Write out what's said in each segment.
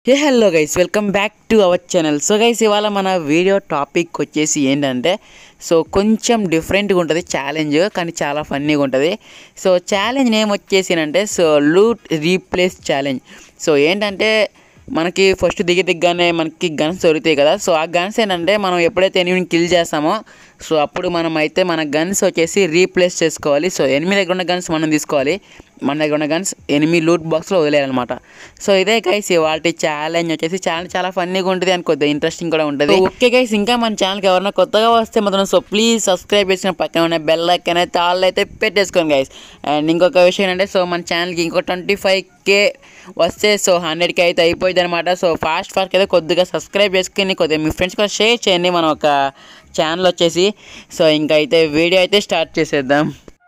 Hello guys, welcome back to our channel. So guys, ఇవాళ మన video topic వచ్చేసి ఏంటంటే కొంచెం డిఫరెంట్గా ఉంటుంది ఛాలెంజ్, కానీ చాలా ఫన్నీగా ఉంటుంది. ఛాలెంజ్ నేమ్ వచ్చేసినంటే లూట్ రీప్లేస్ ఛాలెంజ్. ఏంటంటే మనకి ఫస్ట్ దిగగానే మనకి గన్స్ దొరుకుతాయి కదా. ఆ గన్స్ ఏంటంటే మనం ఎప్పుడైతే ఎనిమిని కిల్ చేస్తామో అప్పుడు మనం అయితే మన గన్స్ వచ్చేసి రీప్లేస్ చేసుకోవాలి. ఎనిమిది దగ్గర ఉన్న గన్స్ మనం తీసుకోవాలి, మన దగ్గర ఉన్న గన్స్ ఎనిమిది లూట్ బాక్స్లో వదిలేయాలన్నమాట. ఇదే గైస్ వాటి ఛాలెంజ్ వచ్చేసి చాలా ఫన్నీగా ఉంటుంది అని కొద్దిగా ఇంట్రెస్టింగ్ కూడా ఉంటుంది. ఓకే గైస్, ఇంకా మన ఛానల్కి ఎవరైనా కొత్తగా వస్తే మాత్రం ప్లీజ్ సబ్స్క్రైబ్ చేసిన పక్కన ఉన్న బెల్ ఐకాన్ అయితే ఆల్ అయితే పెట్టేసుకోండి గైస్. అండ్ ఇంకొక విషయం ఏంటంటే మన ఛానల్కి ఇంకో 25K వస్తే 100K అయితే అయిపోయింది అనమాట. ఫాస్ట్ అయితే కొద్దిగా సబ్స్క్రైబ్ చేసుకుని కొద్దిగా మీ ఫ్రెండ్స్ కూడా షేర్ చేయండి మన ఒక ఛానల్ వచ్చేసి. ఇంకా అయితే వీడియో అయితే స్టార్ట్ చేసేద్దాం.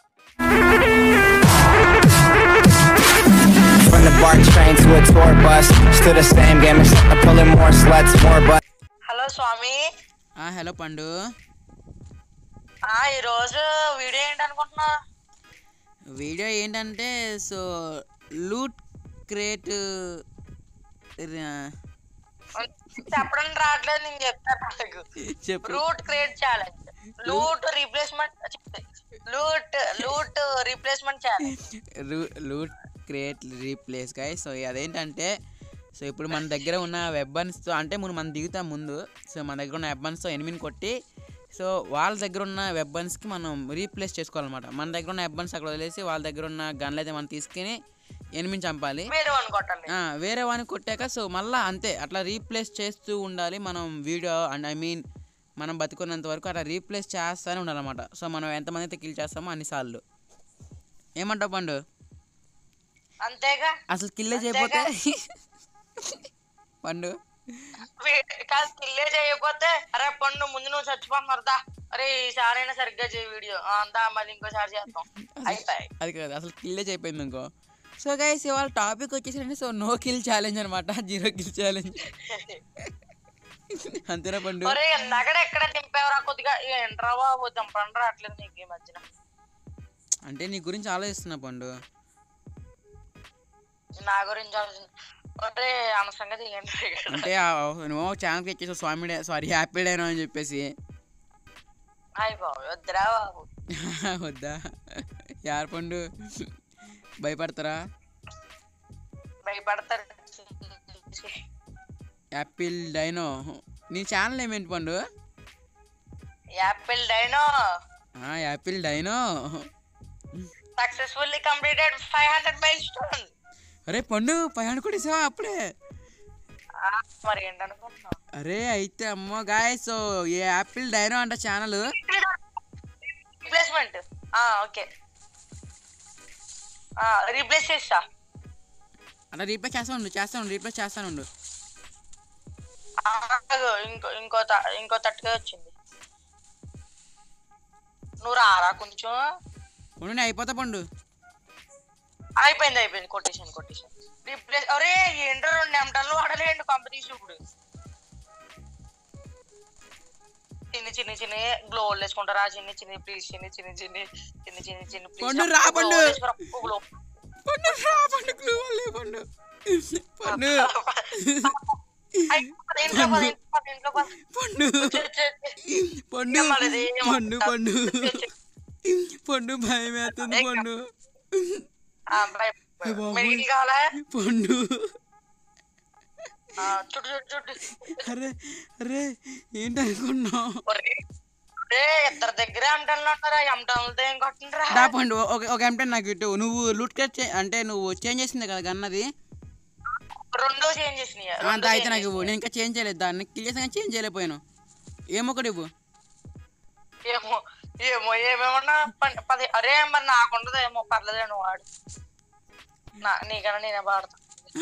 From the BART train to a tour bus, still the same game, except I'm pulling more sluts, more butts. Hello Swami. Hello Pandu. ఈరోజు వీడియో ఏంటనుకుంటున్నా? వీడియో ఏంటంటే లూట్ క్రేట్ చెప్పడం రావట్లేదు, నేను చెప్తాను. చెప్పు. Loot create challenge, loot replacement challenge, loot create replace guys. అదేంటంటే ఇప్పుడు మన దగ్గర ఉన్న వెపన్స్తో, అంటే మనం దిగుతాం ముందు. మన దగ్గర ఉన్న వెపన్స్తో ఎనిమిని కొట్టి వాళ్ళ దగ్గర ఉన్న వెపన్స్కి మనం రీప్లేస్ చేసుకోవాలన్నమాట. మన దగ్గర ఉన్న వెపన్స్ అక్కడ వదిలేసి వాళ్ళ దగ్గర ఉన్న గన్లు అయితే మనం తీసుకుని ఎనిమిని చంపాలి. వేరే వాడిని కొట్టాక మళ్ళీ అంతే అట్లా రీప్లేస్ చేస్తూ ఉండాలి మనం. వీడియో అండ్ మనం బతుకున్నంత వరకు అట్లా రీప్లేస్ చేస్తూనే ఉండాలన్నమాట. మనం ఎంతమంది అయితే కిల్ చేస్తామో అన్నిసార్లు. ఏమంటావు పండు? అంతేగా, అసలు కిల్లే చేయకపోతే పండు కిల్లే చేయకపోతే అరే పండు ముందు నువ్వు చచ్చిపోతున్నారుదా, అరే ఈసారైనా సరిగ్గా చేయ వీడియో అంతా, మళ్ళీ ఇంకోసారి చేస్తాం అయిపోయి. అది కాదు, అసలు కిల్లే చేయపోయింది ఇంకో. గైస్ ఇవాళ టాపిక్ వచ్చేసి నో కిల్ ఛాలెంజ్ అనమాట, 0 కిల్ ఛాలెంజ్. అంతేనా పండు? ఎక్కడ దింపేవరా కొద్దిగా ఎంట్రా బాబు, దింపండి రావట్లేదు నీకు ఈ మధ్యన. అంటే నీ గురించి ఆలోచిస్తున్నా పండు. నా గురించి అనవసరంగా అంటే నువ్వు ఛానల్కి వచ్చేసి సారీ హ్యాపీ డేనో అని చెప్పేసి. వద్దురా బాబు. వద్దా? యార్ పండు భయపడతారా? భయపడతారు. Apple Dino. నీ ఛానల్ ఏమేంటి Pandu? Apple Dino. Apple Dino successfully completed 500 milestone. అరే పండు 500 కొట్టేసావా అప్పుడే? మరి ఏంటనుకుంటున్నావు? అరే అయితే అమ్మో గాయ్స్, ఏ యాపిల్ డైనో అంట ఛానల్. రీప్లేస్మెంట్. ఓకే, రీప్లేస్ చేస్తా. అలా రీప్లేస్ చేస్తాను. ఇంకో 30K వచ్చింది. నువ్వు రారా కొంచెం? నేను అయిపోతా పండు. అయిపోయింది. కొట్టేసాను. రీప్లేస్. అరే ఏంటో 2 నిమిషాలు వాడలేండి కాంపిటీషన్. ఇప్పుడు చిన్న గ్లోవల్ వేసుకుంటారా? చిన్న ప్లీజ్, చిన్న పండు భయం వేస్తుంది పండు. పండు అరే ఏంటనుకున్నావు? ఇద్దరు దగ్గర ఎంటన్లతో ఏం కొట్టండిరా పండు. ఒక ఎంటన్ నాకు ఇటు. నువ్వు లూట్ కట్ అంటే నువ్వు చేంజ్ చేసింది కదా గన్నది, 2 చేంజ్ చేసినాయి. అయితే నాకు ఇవ్వు. నేను ఇంకా చేంజ్ చేయలేదు, దాన్ని కిల్ చేసాను చేంజ్ చేయలేకపోయాను. ఏమొకటి ఇవ్వు. ఏమేమన్నా 10. అరే మరి నాకుండదు ఏమో, పర్లేదు నువ్వు వాడు. నీకన్నా నేనే పాడతా.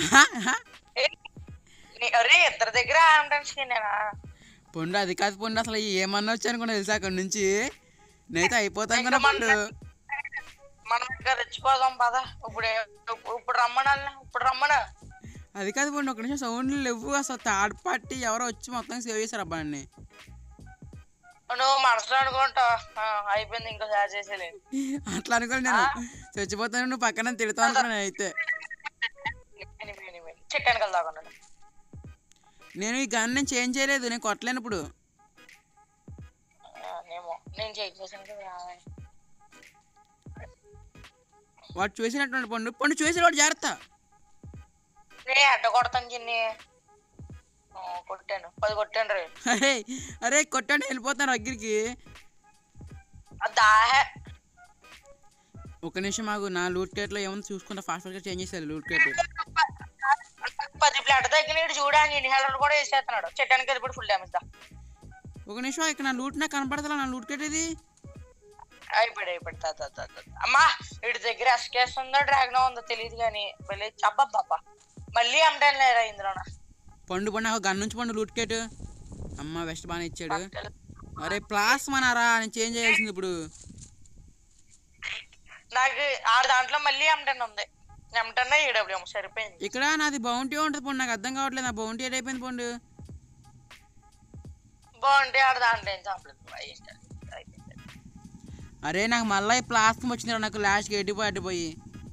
అరే ఇద్దరి దగ్గర నేనా పండు? అది కాదు పండు, అసలు ఏమన్నా వచ్చాను కూడా తెలుసా అక్కడ నుంచి. నేనైతే అయిపోతాను కదా పండు. మనం ఇంకా రెచ్చిపోదాం పదా. ఇప్పుడు రమ్మనా. అది కాదు పండు, ఒక నిమిషం సౌండ్లు లేవు. అసలు థర్డ్ పార్టీ ఎవరో వచ్చి మొత్తం సేవ్ చేశారు అబ్బాయిని. నువ్వు మనసులో అనుకుంటా అయిపోయింది, ఇంకోసారి చేసేలేదు. అట్లా అనుకోండి, నేను చచ్చిపోతాను, నువ్వు పక్కన తిడతావు అనుకున్నాను. అయితే చెట్టానికి వెళ్దాం. నేను ఈ గన్ నేను చేంజ్ చేయలేదు, నేను కొట్టలేను ఇప్పుడు. ఏమో నేను చేసాను కదా. వాడు చూసినటువంటి పండు పండు చూసిన వాడు జాగ్రత్త. నేను అడ్డ కొడతాను చిన్ని. కొట్టాను 10 కొట్టాను రే. అరే అరే కొట్టండి, వెళ్ళిపోతాను దగ్గరికి. దాహే ఒక నిమిషం ఆగు, నా లూట్ కేట్లో ఏముంది చూసుకుంటా, ఫాస్ట్గా చేంజ్ చేశారు లూట్ కేట్. 10 ప్లేట్ తగ్గినాడు చూడండి, ఇన్హేలర్ కూడా వేసేస్తున్నాడు. చెట్టానికి ఇప్పుడు ఫుల్ డ్యామేజ్ దా. ఒక నిమిషం, ఇక్కడ నా లూట్ నాకు కనపడతా, నా లూట్ కేట్ ఇది అయిపోయాడు. అమ్మా ఇటు దగ్గర ఎస్కేస్ ఉందో డ్రాగన్ ఉందో తెలియదు కానీ వెళ్ళి అబ్బబ్బా మళ్ళీ అమ్మటం లేదా ఇందులోనా. పండు నాకు గన్ నుంచి పండు లూట్ కేట్. అమ్మ వెస్ట్ బాగానే ఇచ్చాడు. అరే ప్లాస్మా నారా, నేను చేంజ్ చేయాల్సింది ఇప్పుడు. నాకు దాంట్లో మళ్ళీ అమ్మటన్ ఉంది. అమ్మటన్నా ఈడబ్ల్యూఎం సరిపోయింది. ఇక్కడ నాది బౌంటీ ఉంటుంది పండు, నాకు అర్థం కావట్లేదు, నా బౌంటీ అయిపోయింది పండు. బాగుంటే దాంట్లో ఏం చంపలేదు. అరే నాకు మళ్ళీ ప్లాస్మా వచ్చింది, నాకు లాస్ట్కి ఎట్టిపోయి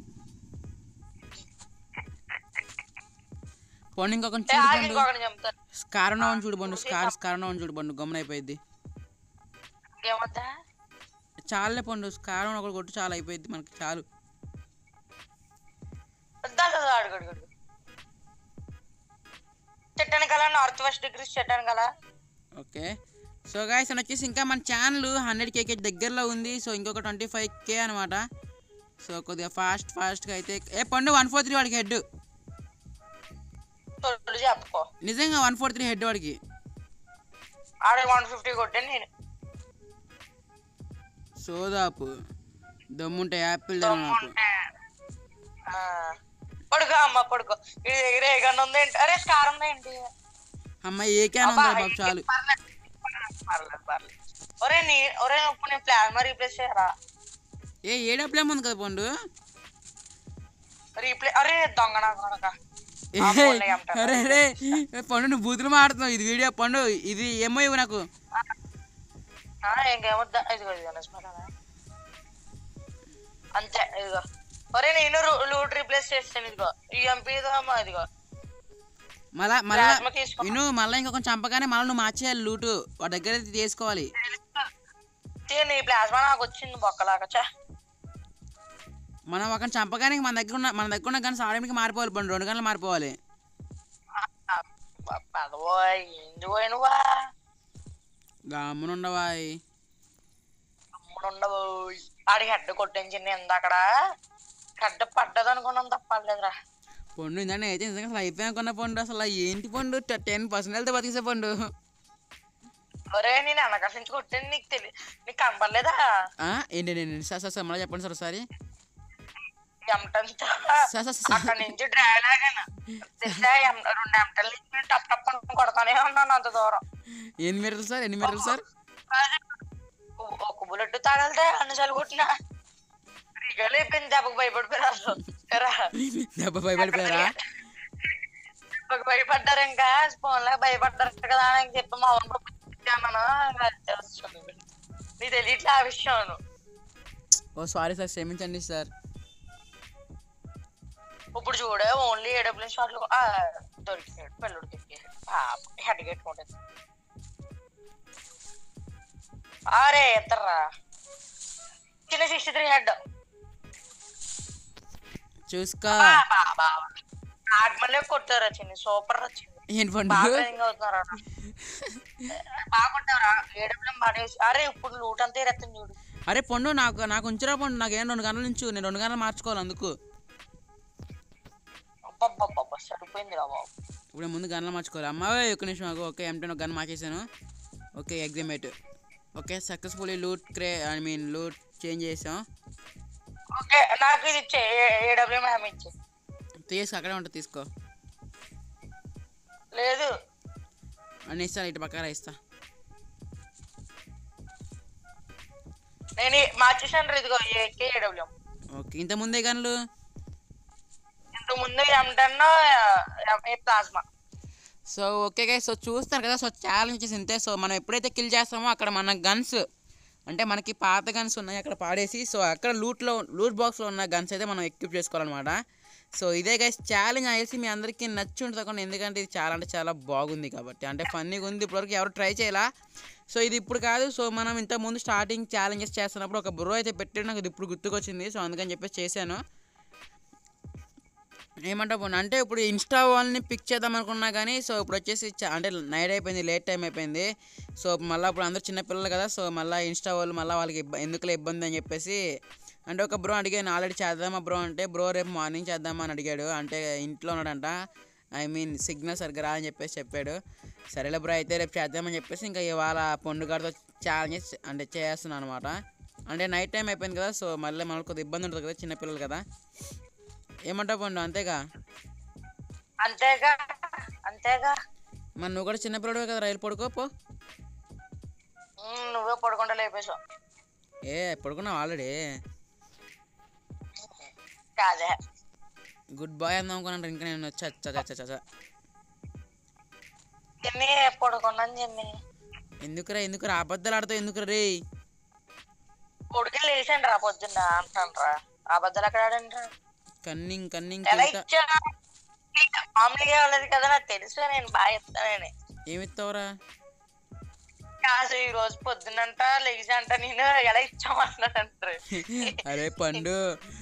పండు. ఇంకొక స్కారణం చూడు పండు, స్కారణం చూడు పండు, గమనం అయిపోయింది. చాలే పండు, స్కారం ఒకటి కొట్టు చాలా అయిపోయింది మనకి, చాలు. చెట్టానికల నార్త్ వెస్ట్ డిగ్రీస్ చెట్టానికల. ఓకే సో గైస్ అని వచ్చేసి ఇంకా మన ఛానల్ 100K దగ్గరలో ఉంది. సో ఇంకొక 25K అనమాట. సో కొద్దిగా ఫాస్ట్గా అయితే పండు 143 వాడికి హెడ్, చెప్పుకో నిజంగా 143 హెడ్ వాడికి. 150 కొట్టాను నేను. సోదాపు దమ్ముంటే యాపిల్ పడుకో అమ్మ పడుకో. ఇది దగ్గర ఏ గన్ ఉంది ఏంటి? అరే స్కార్ ఉంది ఏంటి? అమ్మ ఏ క్యాన్ ఉందా బాబు, చాలు. ఒరే ఇప్పుడు నేను ప్లాస్మా రీప్లేస్ చేయరా? ఏడప్లేమ్ ఉంది కదా పండు. అరే దొంగ నా కొనక. అరే అరే పండు నువ్వు బూతులు మాడుతున్నావు, ఇది వీడియో పండు, ఇది ఏమో ఇవ్వు నాకు. ఇంకేమొద్దా, ఇదిగో అంతే. ఇదిగో ఒరే నేను లూట్ రీప్లేస్ చేస్తాను. ఇదిగో ఈఎంపీ ఇదిగో మళ్ళీ ఇంకొక చంపగానే మళ్ళీ నువ్వు మార్చేయాలి లూటు, వాడి దగ్గర తీసుకోవాలి. నీ ప్లాస్మా నాకు వచ్చింది బొక్కలాగా. మనం ఒక చంపగానే మన దగ్గర ఉన్న గన్స్ ఆడడానికి మారిపోవాలి పండు, 2 గంటలు మారిపోవాలి. గమ్మునుండవా ఆడికి హెడ్ కొట్టించింది అక్కడ. హెడ్ పడ్డది అనుకున్నాం తప్పలేదురా పండు. ఇందండి అయితే నిజంగా అసలు అయిపోయి అనుకున్న పండు, అసలు ఏంటి పండు 10% వెళ్తే బతికేసే పండు. ఒరే నేను వెనకాల కొట్టాను, నీకు కనపడలేదా? ఏంటి సార్ మళ్ళీ చెప్పండి సార్ ఒకసారి. అక్కడ నుంచి డ్రైవ్ లాగాను 2 ఎంటల నుంచి టప్ టప్ కొడతానే ఉన్నాను అంత దూరం. ఎన్ని మీటర్లు సార్? ఒక బుల్లెట్ తాగలితే అన్నిసార్లు కొట్టినా అయిపోయింది. దెబ్బకు భయపడిపోయారు. భయపడ్డారు, ఇంకా ఫోన్ లాగా భయపడ్డారు కదా అని చెప్పి మా ఊరు నీకు తెలియట్లే ఆ విషయం. ఓ సారీ సార్, క్షమించండి సార్. ఇప్పుడు చూడే ఓన్లీ ఏడబ్ల్యూ షాట్లు దొరికినాడు పెళ్ళుడికి హెడ్ కట్టుకుంటుంది. అరే ఎత్తర్రా చిన్న 63 హెడ్ చూసుకో. నార్మల్ కొట్టారా చిన్న, సూపర్ వచ్చింది. అవుతున్నారా బాగుంటారా ఏడబ్ల్యూ బాగా. అరే ఇప్పుడు లూట్ అంతా ఎత్తుంది చూడు. అరే పండు నాకు ఉంచరా పండు, నాకేం 2 గంటల నుంచి నేను 2 గంటలు మార్చుకోవాలి అందుకు. సరిపోయింది రా బాబు. ఇప్పుడు ముందు గన్లు మార్చుకోవాలి. అమ్మ ఒక్క నిమిషం ఆగు. ఓకే M10 ఒక గన్ మార్చేసాను. ఓకే ఎగ్జిమేట్. ఓకే సక్సెస్ఫుల్లీ లూట్ చేంజ్ చేసాం. ఓకే నాకు ఇది ఇచ్చే ఏడబ్ల్యూ మ్యామ్ ఇచ్చే. తీసుకో, అక్కడే ఉంటుంది తీసుకో. లేదు అని ఇస్తాను, ఇటు పక్కన ఇస్తా. నేను మార్చేసాను ఇదిగో ఏకే ఏడబ్ల్యూ. ఓకే ఇంత ముందే గన్లు ముందు M10 plasma. So okay guys, so చూస్తారు కదా, సో ఛాలెంజెస్ ఇంతే. సో మనం ఎప్పుడైతే కిల్ చేస్తామో అక్కడ మన గన్స్ అంటే మనకి పాత గన్స్ ఉన్నాయి అక్కడ పాడేసి, సో అక్కడ లూట్ బాక్స్లో ఉన్న గన్స్ అయితే మనం ఎక్విప్ చేసుకోవాలన్నమాట. సో ఇదే గైస్ ఛాలెంజ్ అనేసి మీ అందరికీ నచ్చి ఉంటుంది అనుకోండి, ఎందుకంటే ఇది చాలా అంటే చాలా బాగుంది కాబట్టి, అంటే ఫన్నీగా ఉంది. ఇప్పటివరకు ఎవరు ట్రై చేయాలా. సో ఇది ఇప్పుడు కాదు, సో మనం ఇంతకుముందు స్టార్టింగ్ ఛాలెంజెస్ చేస్తున్నప్పుడు ఒక బ్రో అయితే పెట్టాడు, నాకు ఇది ఇప్పుడు గుర్తుకొచ్చింది. సో అందుకని చెప్పేసి చేశాను. ఏమంటా పోను అంటే ఇప్పుడు ఇన్స్టా వాళ్ళని పిక్ చేద్దాం అనుకున్నా కానీ, సో ఇప్పుడు వచ్చేసి అంటే నైట్ అయిపోయింది, లేట్ టైం అయిపోయింది. సో మళ్ళీ ఇప్పుడు అందరూ చిన్నపిల్లలు కదా, సో మళ్ళీ ఇన్స్టా వాళ్ళు మళ్ళీ వాళ్ళకి ఎందుకులే ఇబ్బంది అని చెప్పేసి, అంటే ఒక బ్రో అడిగాను ఆల్రెడీ చేద్దామా బ్రో అంటే, బ్రో రేపు మార్నింగ్ చేద్దామా అని అడిగాడు. అంటే ఇంట్లో ఉన్నాడంట, ఐ మీన్ సిగ్నల్ సరిగ్గా రా అని చెప్పేసి చెప్పాడు. సరేలే బ్రో అయితే రేపు చేద్దామని చెప్పేసి ఇంకా ఇవాళ పండుగతో ఛాలెంజ్ అంటే చేస్తున్నాను అనమాట. అంటే నైట్ టైం అయిపోయింది కదా, సో మళ్ళీ మనకు కొద్దిగా ఇబ్బంది ఉంటుంది కదా, చిన్నపిల్లలు కదా. ఏమంటావు పండు? అంతేగా అంతేగా అంతేగా. మరి నువ్వు కూడా చిన్నపిల్లడే కదా, రైలు పడుకోపో. నువ్వే పడుకుంటా లేపేసావు. పడుకున్నావు ఆల్రెడీ? కాదే గుడ్ బాయ్ అందాం అనుకున్నాను, ఇంకా నేను వచ్చా. చిన్ని పడుకున్నాను చిన్ని. ఎందుకురా అబద్ధాలు ఆడతావు ఎందుకురా రే? కొడుకే లేచండి రా పొద్దున్న అంటాను రా. అబద్ధాలు అక్కడ ఆడండి రా. కన్నింగ్ ఎలా ఇచ్చా మామూలుగా ఉండదు కదా, నాకు తెలుసు. నేను బాగా చెప్తానని. ఏమిస్తావురా? కాదు ఈ రోజు పొద్దునంట లేచంట నేను ఎలా ఇచ్చామన్నాడంటారు. అరే పండు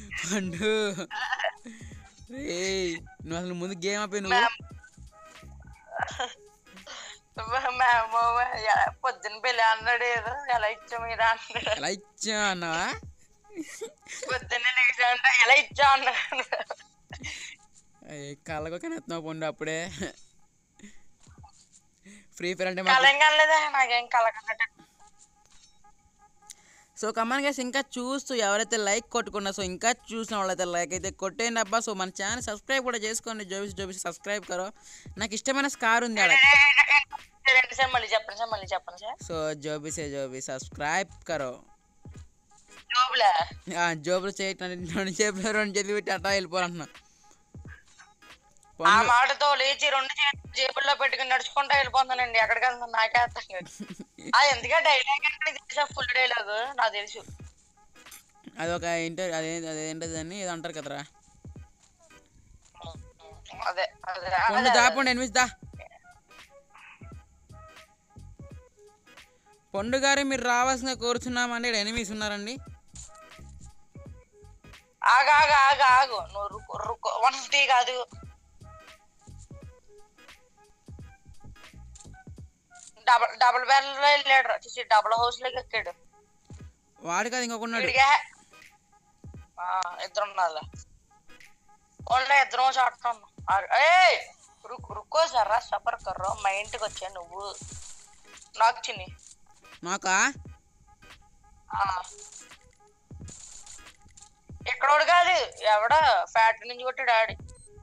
రే, నువ్వు అసలు ముందు గేమ్ ఆపే. నువ్వు పొద్దున్న పెళ్ళి అన్నాడు, ఏదో ఎలా ఇచ్చా మీరు అన్నాడు. ఎలా ఇచ్చా అన్నావా? పొద్దున్నే లేచంట ఎలా ఇచ్చా అన్నాడు. కళ్ళకొకనే ఎత్తున్నావు పండు అప్పుడే. ఫ్రీ ఫైర్ అంటే కలంగా నాకేం కలగన్నట్టు. సో కమాన్ గైస్, ఇంకా చూస్తూ ఎవరైతే లైక్ కొట్టుకున్నా, సో ఇంకా చూసిన వాళ్ళైతే లైక్ అయితే కొట్టేయండి అబ్బా. సో మన ఛానల్ సబ్స్క్రైబ్ కూడా చేసుకోండి. జోబిసి సబ్స్క్రైబ్ కరో. నాకు ఇష్టమైన స్కార్ ఉంది ఆడ. మళ్ళీ చెప్పండి సార్. సో జోబి సబ్స్క్రైబ్ కరో. జోబులా జోబులు చేయటం చేతులు 2 చేతులు పెట్టి అట్టా వెళ్ళిపోవాలంటున్నా. ఆ మాటతో లేచి 2 జేబుల్లో పెట్టుకుని నడుచుకుంటా వెళ్ళిపోతానండి. ఎక్కడికి వెళ్తాను నాకే అర్థం కాదు. అది ఎందుకంటే డైలాగ్ అంటే తెలుసా? ఫుల్ డైలాగ్ నాకు తెలుసు. అదొక ఇంటర్వ్యూ, అదేంటది అని ఏదో అంటారు కదరా. అదే దాపండి ఎనిమిది దా. పండు గారు మీరు రావాల్సిన కోరుచున్నామండి. ఇక్కడ ఎనిమిస్ ఉన్నారండి. ఆగు నువ్వు రుకో 150 కాదు, డబుల్ బ్యారల్ లో వెళ్ళాడు. డబుల్ హౌస్ లోకి ఎక్కాడు వాడు కాదు ఇంకొకన్నాడు. ఇద్దరు ఉన్నారు. ఇద్దరు షార్ట్ రుకో సర్రా సఫర్ కర్రో. మా ఇంటికి వచ్చా నువ్వు నాకు చిన్ని నాకా ఎక్కడోడు కాదు, ఎవడ ఫ్యాక్టరీ నుంచి కొట్టాడు డాడీ.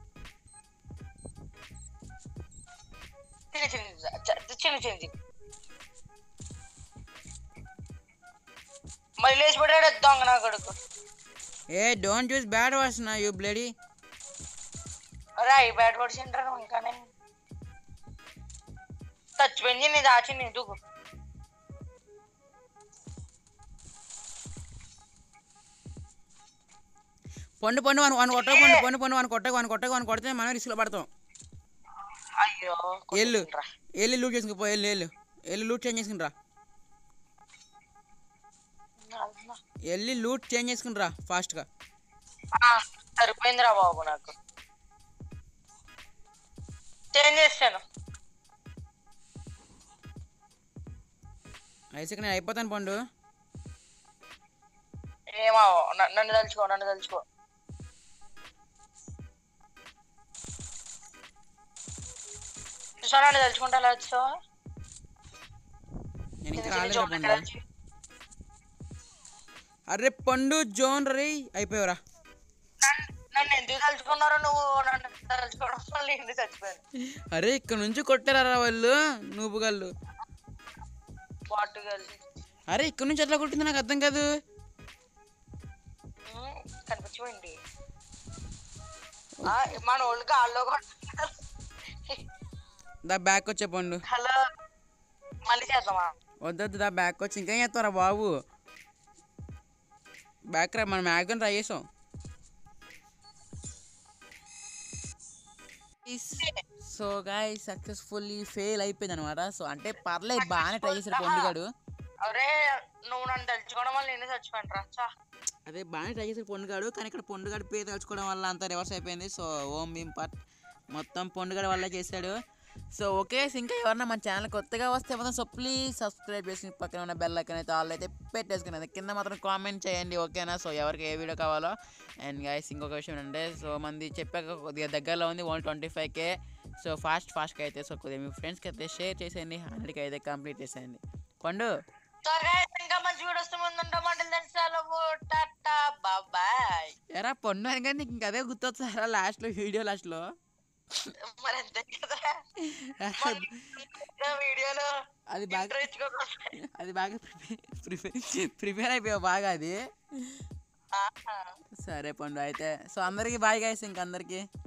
చిన్న మళ్ళీ లేచి పడాడు దొంగ నా కొడుకు. డోంట్ యూస్ బ్యాడ్ వర్డ్స్ నా యూ బ్లడీ. అరే అవి బ్యాడ్ వర్డ్స్ ఏంటారు ఇంకానే. చచ్చిపోయింది నీ దాచింది దూకు. పండు వాని కొడితే మనం రిస్క్ లో పడతాం. అయ్యో వెళ్ళి లూట్ చేసుకుని వెళ్ళి లూట్ చేంజ్ చేసుకుని రా. వెళ్ళి లూట్ చేంజ్ చేసుకుని రా ఫాస్ట్ గా. సరిపోయిందిరా బాబు, నాకు చేంజ్ చేస్తాను. అయితే నేను అయిపోతాను పండు. ఏమో నన్ను తలుచుకో నన్ను తలుచుకుంటా వచ్చా. నేను ఇంకా రాలేదు పండు. అరే పండు జోన్ రే అయిపోయావురా. నన్ను ఎందుకు తలుచుకున్నారో నువ్వు? నన్ను తలుచుకోవడం వల్ల ఎందుకు చచ్చిపోయాను? అరే ఇక్కడ నుంచి కొట్టారా వాళ్ళు నువ్వుగాళ్ళు. అరే ఇక్కడ నుంచి ఎట్లా కొట్టింది నాకు అర్థం కాదు. కనిపించిపోయింది మన వాళ్ళకి ఆల్లో. దా బ్యాక్ వచ్చే పండు. హలో మళ్ళీ చేద్దామా? వద్దు దా బ్యాక్ వచ్చి ఇంకేం చేస్తారా బాబు. బ్యాక్ రా, మనం మ్యాగ్ని ట్రై చేసాం. సో గాయ్ సక్సెస్ఫుల్లీ ఫెయిల్ అయిపోయింది అనమాట. సో అంటే పర్లేదు బాగానే ట్రై చేశాడు పొండుగాడు. అరే నువ్వు నన్ను తలుచుకోవడం వల్ల నేను చచ్చిపోయాను రా. అదే బాగానే ట్రై చేశాడు పొండుగాడు, కానీ ఇక్కడ పొండుగాడు పేరు తలుచుకోవడం వల్ల అంతా రివర్స్ అయిపోయింది. సో ఓం భీమ్ పట్ మొత్తం పొండుగాడు వల్ల చేశాడు. సో ఓకే, ఇంకా ఎవరన్నా మన ఛానల్ కొత్తగా వస్తే మాత్రం సో ప్లీజ్ సబ్స్క్రైబ్ చేసి పక్కన ఉన్న బెల్ ఐకాన్ అయితే ఆల్ అయితే పెట్టేసుకునేది, కింద మాత్రం కామెంట్ చేయండి ఓకేనా. సో ఎవరికి ఏ వీడియో కావాలో. అండ్ గైస్ ఇంకొక విషయం ఏంటంటే సో మంది చెప్పాక కొద్దిగా దగ్గరలో ఉంది 125K. సో ఫాస్ట్గా అయితే సో కొద్దిగా మీ ఫ్రెండ్స్కి అయితే షేర్ చేసేయండి, 100K అయితే కంప్లీట్ చేసేయండి. పండు ఇంకా మంచి వీడియో వస్తే బాయ్. ఎరా పండు అని కానీ నీకు ఇంకా అదే గుర్తొస్తారా లాస్ట్లో వీడియో లాస్ట్లో మరి అంతే కదా వీడియోలో అది బాగా ప్రిపేర్ అయిపోయావు బాగా అది. సరే పండు అయితే సో అందరికీ బాయ్ గైస్, ఇంక అందరికీ.